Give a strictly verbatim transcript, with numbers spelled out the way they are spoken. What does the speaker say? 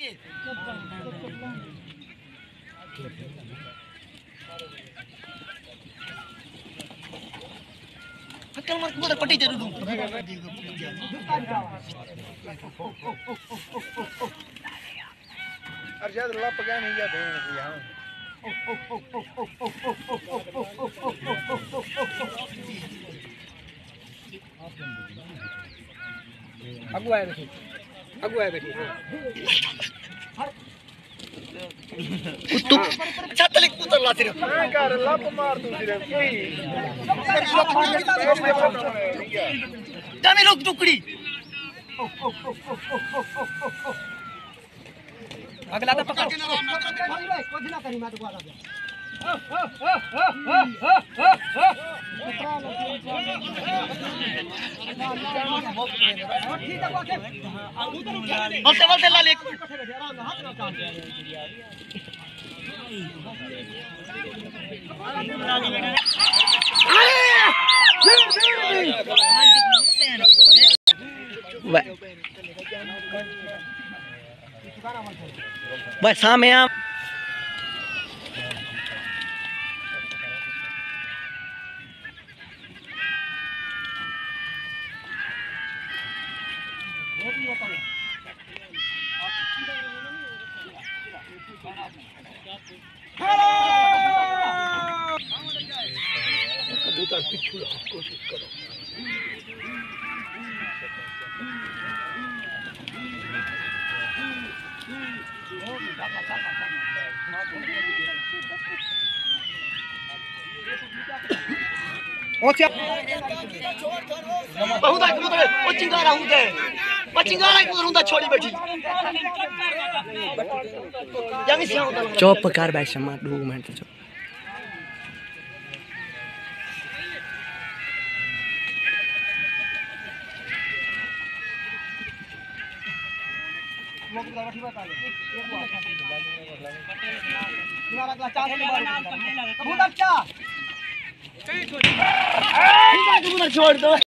Hakal mar ko pati jaru dum. Arjad Allah pagani ya bheen yahan. अगु आए बैठी अगु आए बैठी कुत्तू छातले कुत्तर ला सिर्फ मैं कर लप मार तू सिर्फ कोई जाने लोग टुकड़ी अगला तो पकड़ कुछ ना करी मैं तो आ गया बोलते बोलते ला ले बस सामने आप कबूतर पिछू कोशिश करो बहुत कबूतर ओ चिंगारा हुंदा है ओ चिंगारा कबूतर हुंदा छोड़ी बैठी जमी से होता चुप कर बैठ शमा दो मिनट चुप कबूतर छोड़ दो।